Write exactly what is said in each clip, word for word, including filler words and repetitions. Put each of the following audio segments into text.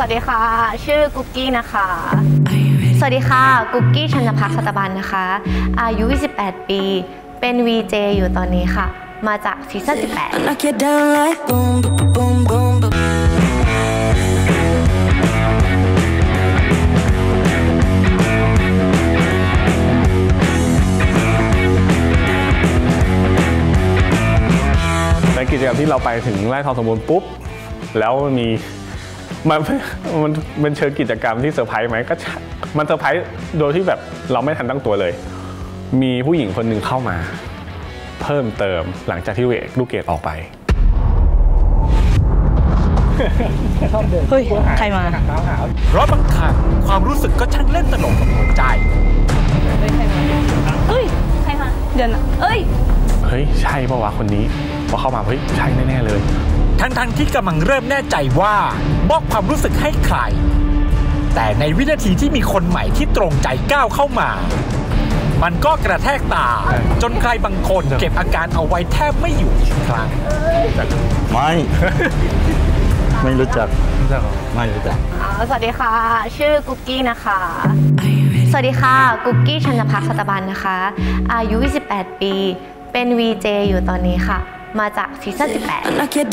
วัสดีค่ะชื่อกุ๊กกี้นะคะสวัสดีค่ะกุ๊กกี้ชันภักดิ์สัตบันนะคะอายุยี่สิบแปดปีเป็น วี เจ อยู่ตอนนี้ค่ะมาจากซีซั่นสิบแปดในกิจกรรมที่เราไปถึงไร่ทองสมบูรณ์ปุ๊บแล้วมันมีมันมันเป็นเชิงกิจกรรมที่เซอร์ไพรส์ไหมก็มันเซอร์ไพรส์โดยที่แบบเราไม่ทันตั้งตัวเลยมีผู้หญิงคนหนึ่งเข้ามาเพิ่มเติมหลังจากที่ลูกเกดออกไปเฮ้ยใครมาเพราะบางครั้งความรู้สึกก็ช่างเล่นตลกกับหัวใจเฮ้ยใครมาเดี๋ยวนะเอ้ยเฮ้ยใช่ปะวะคนนี้พอเข้ามาเฮ้ยใช่แน่ๆเลยทั้งๆที่กำลังเริ่มแน่ใจว่ามอบความรู้สึกให้ใครแต่ในวินาทีที่มีคนใหม่ที่ตรงใจก้าวเข้ามามันก็กระแทกตาจนใครบางคนเก็บอาการเอาไว้แทบไม่อยู่อีกครั้งไม่ไม่รู้จักไม่รู้จักสวัสดีค่ะชื่อกุ๊กกี้นะคะสวัสดีค่ะกุ๊กกี้ชันภักดิ์สัตบันนะคะอายุยี่สิบแปดปีเป็น วี เจ อยู่ตอนนี้ค่ะมาจากซีซั่นสิบแปด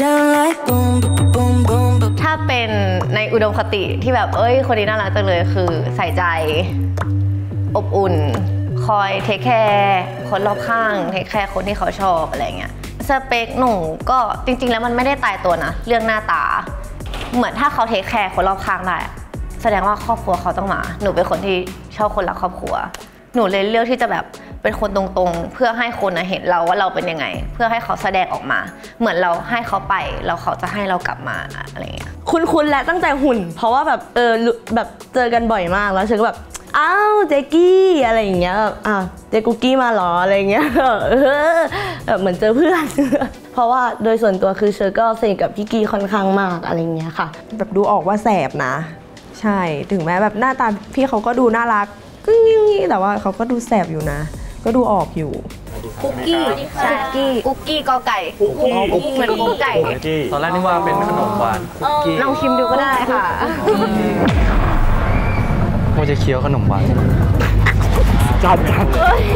ถ้าเป็นในอุดมคติที่แบบเอ้ยคนนี้น่ารักจังเลยคือใส่ใจอบอุ่นคอยเทคแคร์คนรอบข้างเทคแคร์คนที่เขาชอบอะไรเงี้ยสเปคหนูก็จริงๆแล้วมันไม่ได้ตายตัวนะเรื่องหน้าตาเหมือนถ้าเขาเทคแคร์คนรอบข้างได้แสดงว่าครอบครัวเขาต้องมาหนูเป็นคนที่ชอบคนรักครอบครัวหนูเลยเลือกที่จะแบบเป็นคนตรงๆเพื่อให้คนเห็นเราว่าเราเป็นยังไงเพื่อให้เขาแสดงออกมาเหมือนเราให้เขาไปแล้วเขาจะให้เรากลับมาอะไรเงี้ยคุ้นๆและตั้งใจหุ่นเพราะว่าแบบเออแบบเจอกันบ่อยมากแล้วฉันก็แบบอ้าวเจกี้อะไรอย่างเงี้ยแบบอ้าวเจกุกกี้มาหรออะไรเงี้ยเออแบบเหมือนเจอเพื่อนเพราะว่าโดยส่วนตัวคือเชอก็สนิทกับพี่กี้ค่อนข้างมากอะไรเงี้ยค่ะแบบดูออกว่าแสบนะใช่ถึงแม้แบบหน้าตาพี่เขาก็ดูน่ารักกึ้งๆแต่ว่าเขาก็ดูแสบอยู่นะก็ดูออกอยู่กุ๊กกี้กุ๊กกี้กุ๊กกี้กอไก่กุ๊กกี้เหมือนกุ๊กไก่ตอนแรกนึกว่าเป็นขนมหวานลองชิมดูก็ได้ค่ะว่าจะเคี้ยวขนมหวานจัดจัด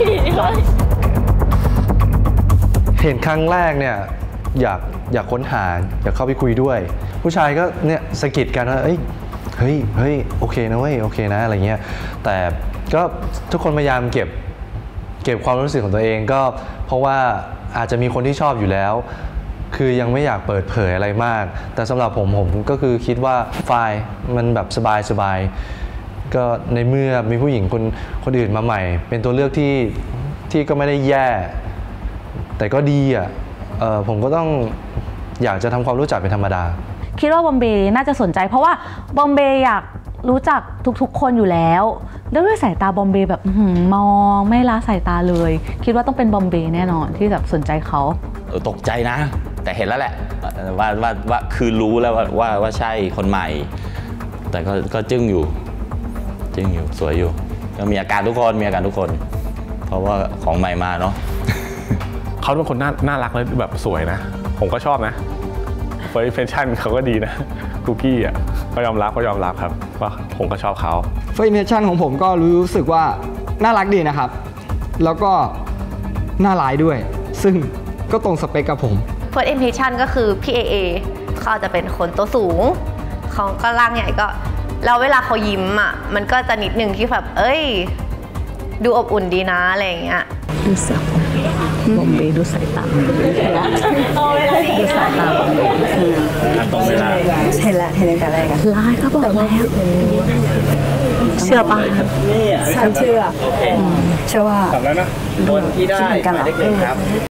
เห็นครั้งแรกเนี่ยอยากอยากค้นหาอยากเข้าไปคุยด้วยผู้ชายก็เนี่ยสะกิดกันว่าเอ้ยเฮ้ยเฮ้ยโอเคนะเว้ยโอเคนะอะไรเงี้ยแต่ก็ทุกคนพยายามเก็บเก็บความรู้สึกของตัวเองก็เพราะว่าอาจจะมีคนที่ชอบอยู่แล้วคือยังไม่อยากเปิดเผยอะไรมากแต่สำหรับผมผมก็คือคิดว่าไฟล์มันแบบสบายสบายก็ในเมื่อมีผู้หญิงคนคนอื่นมาใหม่เป็นตัวเลือกที่ที่ก็ไม่ได้แย่แต่ก็ดีอ่ะเออผมก็ต้องอยากจะทำความรู้จักเป็นธรรมดาคิดว่าบอมเบย์น่าจะสนใจเพราะว่าบอมเบย์อยากรู้จักทุกๆคนอยู่แล้วด้วยสายตาบอมเบย์แบบมองไม่ละสายตาเลยคิดว่าต้องเป็นบอมเบย์แน่นอนที่แบบสนใจเขาตกใจนะแต่เห็นแล้วแหละว่าว่าว่าคือรู้แล้วว่าว่าว่าใช่คนใหม่แต่ก็ก็จึ้งอยู่จึ้งอยู่สวยอยู่ก็มีอาการทุกคนมีอาการทุกคนเพราะว่าของใหม่มาเนาะเขาเป็นคนน่าน่ารักและแบบสวยนะผมก็ชอบนะเฟอร์แฟชั่นเขาก็ดีนะกุ๊กกี้อ่ะก็ยอมรับก็ยอมรับครับว่าผมก็ชอบเขาเฟอร์แฟชั่นของผมก็รู้สึกว่าน่ารักดีนะครับแล้วก็น่าร้ายด้วยซึ่งก็ตรงสเปคกับผมเฟิร์สอิมเพรสชั่นก็คือพี่เอเอเขาจะเป็นคนตัวสูงเขาก็ร่างใหญ่ก็แล้วเวลาเขายิ้มอ่ะมันก็จะนิดนึงที่แบบเอ้ยดูอบอุ่นดีนะอะไรอย่างเงี้ยดูสายบอมเบย์ดูสายตาดูสายตาบอมเบย์ตรงเวลาเห็นแล้วเห็นแต่แรกกันร้ายก็บอกแล้วเชื่อป่ะฉันเชื่อเชื่อว่าทำแล้วนะคนที่ได้หมายเลขหนึ่งครับ